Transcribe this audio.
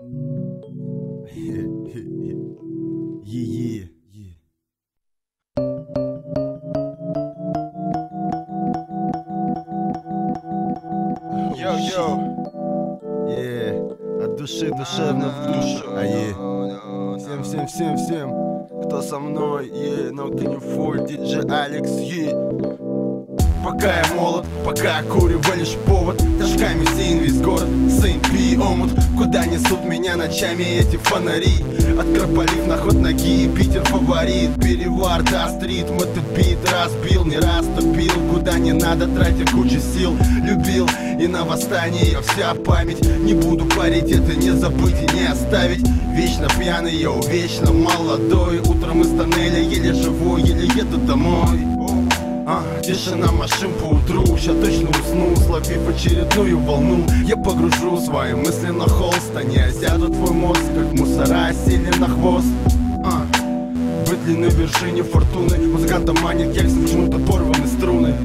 Yeah. Йо-йо. От души душевно в душу. Всем, кто со мной, no can you afford, DJ Алекс, Пока я молод, пока курево лишь повод. Ташками сеян весь город, сын пи омут. Куда несут меня ночами эти фонари? Открополив на ход ноги, Питер фаворит. Перевар даст ритм, этот бит разбил. Не раз тупил, куда не надо, тратя кучу сил. Любил, и на восстание вся память. Не буду парить, это не забыть и не оставить. Вечно пьяный, я вечно молодой. Утром из тоннеля еле живой, еле еду домой. Тишина машин по утру, ща точно усну, словив очередную волну. Я погружу свои мысли на холст, они осядут твой мозг, как мусора сели на хвост. Быть на вершине фортуны, музыканта манит кекс, почему-то порваны струны.